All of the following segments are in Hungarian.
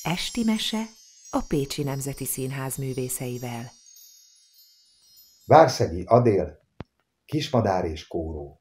Esti mese a Pécsi Nemzeti Színház művészeivel. Várszegi Adél, kismadár és kóró.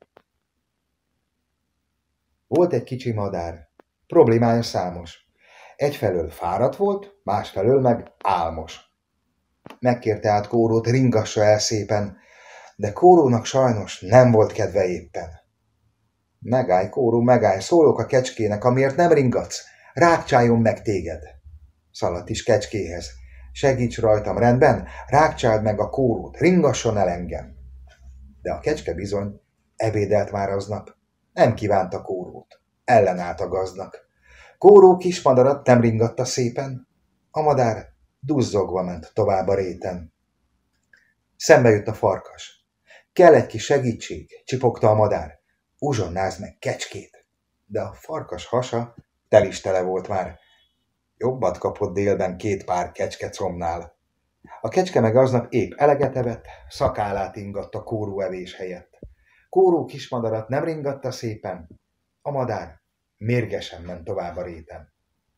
Volt egy kicsi madár, problémája számos. Egyfelől fáradt volt, másfelől meg álmos. Megkérte át kórót, ringassa el szépen, de kórónak sajnos nem volt kedve éppen. Megállj, kóró, megállj, szólok a kecskének, amiért nem ringatsz, rákcsáljon meg téged. Szaladt is kecskéhez. Segíts rajtam, rendben, rákcsáld meg a kórót, ringasson el engem. De a kecske bizony ebédelt már aznap, nem kívánta kórót, ellenállt a gazdnak. Kóró kismadarat nem ringatta szépen, a madár duzzogva ment tovább a réten. Szembe jött a farkas. Kell egy kis segítség, csipogta a madár. Uzsonnázd meg kecskét. De a farkas hasa tel is tele volt már. Jobbat kapott délben 2 pár kecskecomnál. A kecske meg aznap épp eleget evett, szakállát ingatta kóró evés helyett. Kóró kismadarat nem ringatta szépen, a madár mérgesen ment tovább a réten.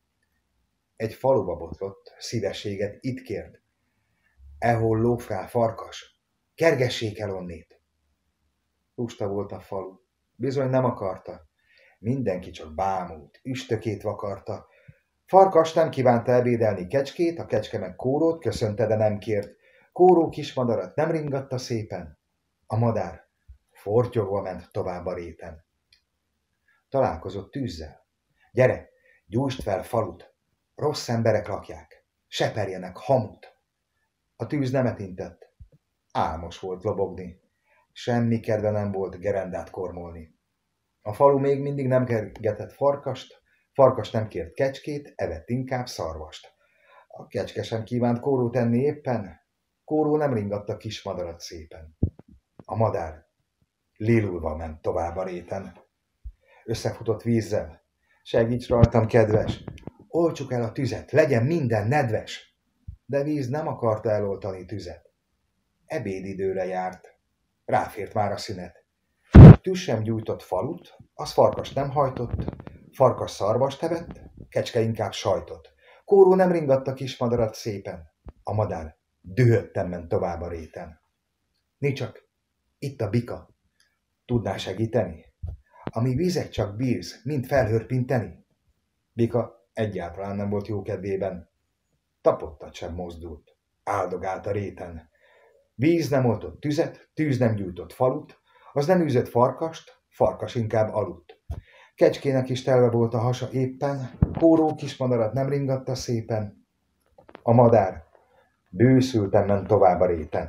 Egy faluba botlott, szívességet itt kért. Ehol lófrál farkas, kergessék el onnét. Lusta volt a falu, bizony nem akarta. Mindenki csak bámult, üstökét vakarta. Farkas nem kívánta ebédelni kecskét, a kecske meg kórót köszönte, de nem kért. Kóró kismadarat nem ringatta szépen, a madár fortyogva ment tovább a réten. Találkozott tűzzel. Gyere, gyújtsd fel falut, rossz emberek lakják, seperjenek hamut. A tűz nem etintett, álmos volt lobogni, semmi kedve nem volt gerendát kormolni. A falu még mindig nem kergetett farkast, farkas nem kért kecskét, evett inkább szarvast. A kecske sem kívánt kórót enni éppen, kóró nem ringatta kismadarat szépen. A madár lélulva ment tovább a réten. Összefutott vízzel. Segíts rajtam, kedves! Oltsuk el a tüzet, legyen minden nedves! De víz nem akarta eloltani tüzet. Ebédidőre járt. Ráfért már a szünet. Tűz sem gyújtott falut, az farkas nem hajtott, farkas szarvast evett, kecske inkább sajtot. Kóró nem ringatta kismadarat szépen, a madár dühötten ment tovább a réten. Nicsak, itt a bika, tudná segíteni? Ami vizet csak bírsz, mind felhörpinteni? Bika egyáltalán nem volt jó kedvében, tapottat sem mozdult, áldogált a réten. Víz nem oltott tüzet, tűz nem gyújtott falut, az nem űzött farkast, farkas inkább aludt. Kecskének is telve volt a hasa éppen, kóró kismadarat nem ringatta szépen, a madár bőszülten ment tovább a réten.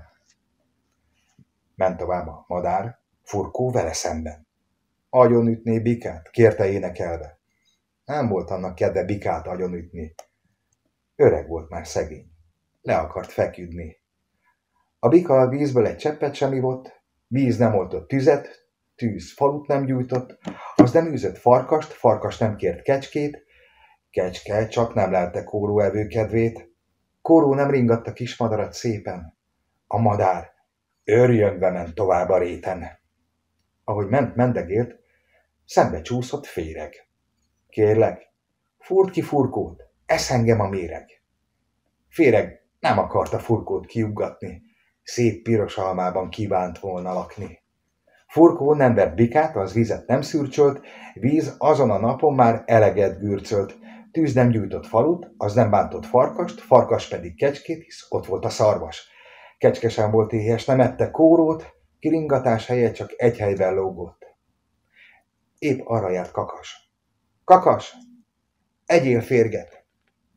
Ment tovább a madár, Furkó vele szemben. Agyonütné bikát, kérte énekelve. Nem volt annak kedve bikát agyonütni. Öreg volt már szegény, le akart feküdni. A bika a vízből egy cseppet sem ivott, víz nem oltott tüzet, tűz falut nem gyújtott, az nem űzött farkast, farkas nem kért kecskét, kecske csak nem lelte kóró evőkedvét, kóró nem ringatta kismadarat szépen, a madár őrjönve ment tovább a réten. Ahogy mendegélt, szembe csúszott féreg. Kérlek, fúrd ki Furkót, esz engem a méreg. Féreg nem akarta Furkót kiuggatni, szép piros almában kívánt volna lakni. Furkó nem vett bikát, az vizet nem szürcsölt, víz azon a napon már eleget gürcölt. Tűz nem gyújtott falut, az nem bántott farkast, farkas pedig kecskét, hisz ott volt a szarvas. Kecske sem volt éhes, nem ette kórót, kiringatás helyett csak egy helyben lógott. Épp arra járt Kakas. Kakas, egyél férget.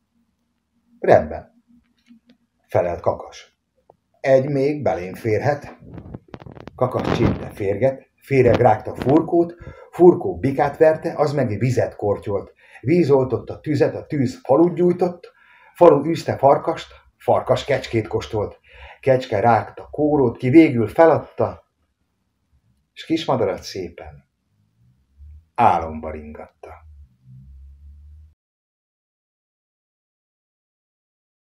Rendben, felelt Kakas. Egy még belém férhet. Kakas csípte férget, féreg rágta Furkót, Furkó bikát verte, az meg vizet kortyolt. Víz oltotta tüzet, a tűz falut gyújtott, falu űzte farkast, farkas kecskét kóstolt. Kecske rágta kórót, ki végül feladta, s kismadarat szépen álomba ringatta.